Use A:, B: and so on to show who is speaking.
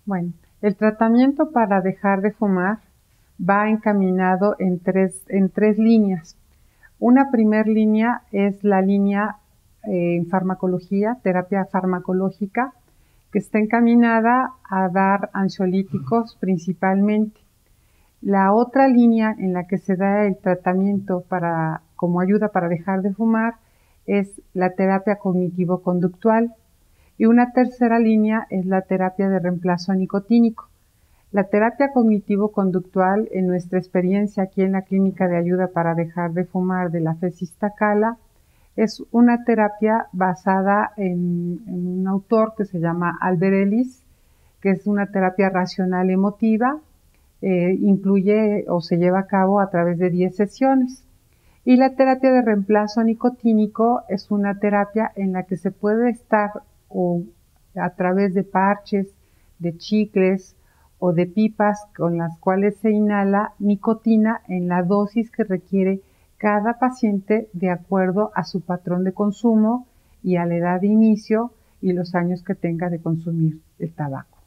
A: Bueno, el tratamiento para dejar de fumar va encaminado en tres líneas. Una primer línea es la línea en farmacología, terapia farmacológica, que está encaminada a dar ansiolíticos principalmente. La otra línea en la que se da el tratamiento como ayuda para dejar de fumar es la terapia cognitivo-conductual. Y una tercera línea es la terapia de reemplazo nicotínico. La terapia cognitivo-conductual, en nuestra experiencia aquí en la Clínica de Ayuda para Dejar de Fumar de la FES Iztacala, es una terapia basada en un autor que se llama Albert Ellis, que es una terapia racional emotiva, incluye o se lleva a cabo a través de 10 sesiones. Y la terapia de reemplazo nicotínico es una terapia en la que se puede estar o a través de parches, de chicles o de pipas con las cuales se inhala nicotina en la dosis que requiere cada paciente de acuerdo a su patrón de consumo y a la edad de inicio y los años que tenga de consumir el tabaco.